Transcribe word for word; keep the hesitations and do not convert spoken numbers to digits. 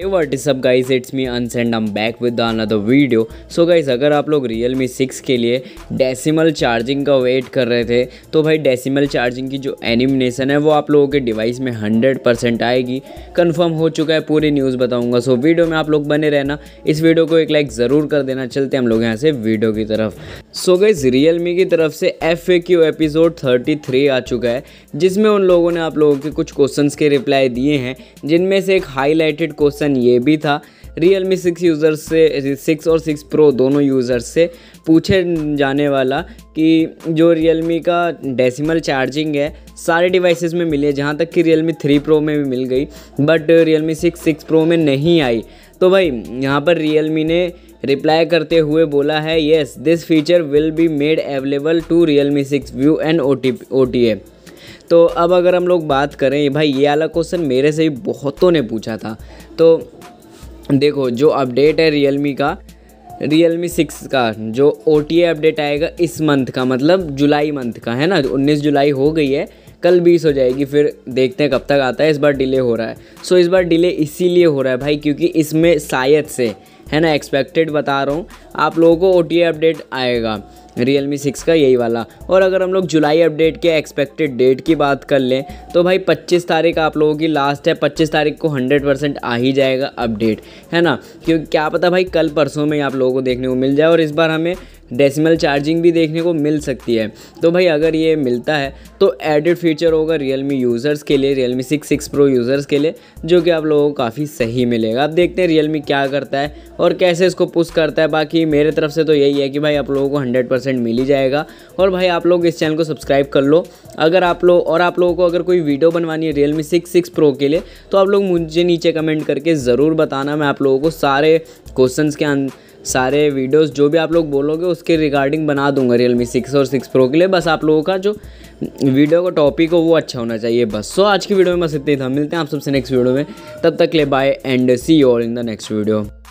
Hey what is up guys, it's me Ans and I'm back with another video। So guys, अगर आप लोग Realme six के लिए decimal charging का wait कर रहे थे तो भाई डेसिमल चार्जिंग की जो एनिमेशन है वो आप लोगों के डिवाइस में हंड्रेड परसेंट आएगी, कंफर्म हो चुका है। पूरी न्यूज़ बताऊंगा, सो वीडियो में आप लोग बने रहना। इस वीडियो को एक लाइक ज़रूर कर देना। चलते हम लोग यहाँ से वीडियो की तरफ। सो गाइस, Realme की तरफ से F A Q episode thirty three आ चुका है, जिसमें उन लोगों ने आप लोगों के कुछ क्वेश्चंस के रिप्लाई दिए हैं, जिनमें से एक हाईलाइटेड क्वेश्चन ये भी था Realme सिक्स यूज़र्स से, सिक्स और सिक्स प्रो दोनों यूज़र्स से पूछे जाने वाला कि जो Realme का डेसिमल चार्जिंग है सारे डिवाइसेस में मिली है, जहाँ तक कि Realme थ्री प्रो में भी मिल गई, but Realme six six pro में नहीं आई। तो भाई यहाँ पर Realme ने रिप्लाई करते हुए बोला है, yes this feature will be made available to Realme six view and O T A. तो अब अगर हम लोग बात करें, भाई ये वाला क्वेश्चन मेरे से ही बहुतों ने पूछा था। तो देखो, जो अपडेट है Realme का, Realme सिक्स का जो ओ टी ए अपडेट आएगा इस मंथ का, मतलब जुलाई मंथ का है ना, उन्नीस जुलाई हो गई है, कल बीस हो जाएगी, फिर देखते हैं कब तक आता है। इस बार डिले हो रहा है। सो इस बार डिले इसीलिए हो रहा है भाई क्योंकि इसमें शायद से, है ना, एक्सपेक्टेड बता रहा हूँ, आप लोगों को ओ टी ए अपडेट आएगा Realme सिक्स का, यही वाला। और अगर हम लोग जुलाई अपडेट के एक्सपेक्टेड डेट की बात कर लें तो भाई पच्चीस तारीख आप लोगों की लास्ट है। पच्चीस तारीख को हंड्रेड परसेंट आ ही जाएगा अपडेट, है ना, क्योंकि क्या पता भाई कल परसों में आप लोगों को देखने को मिल जाए। और इस बार हमें डेसिमल चार्जिंग भी देखने को मिल सकती है। तो भाई अगर ये मिलता है तो एडिड फीचर होगा Realme यूज़र्स के लिए, Realme six six pro users के लिए, जो कि आप लोगों को काफ़ी सही मिलेगा। अब देखते हैं Realme क्या करता है और कैसे इसको पुश करता है। बाकी मेरे तरफ से तो यही है कि भाई आप लोगों को हंड्रेड परसेंट मिल ही जाएगा। और भाई आप लोग इस चैनल को सब्सक्राइब कर लो अगर आप लोग, और आप लोगों को अगर कोई वीडियो बनवानी है Realme सिक्स सिक्स प्रो के लिए तो आप लोग मुझे नीचे कमेंट करके ज़रूर बताना। मैं आप लोगों को सारे क्वेश्चंस के सारे वीडियोस जो भी आप लोग बोलोगे उसके रिगार्डिंग बना दूंगा Realme सिक्स और सिक्स प्रो के लिए। बस आप लोगों का जो वीडियो का टॉपिक हो वो अच्छा होना चाहिए बस। सो आज की वीडियो में बस इतना ही था। मिलते हैं आप सबसे नेक्स्ट वीडियो में, तब तक ले bye and see you all in the next video.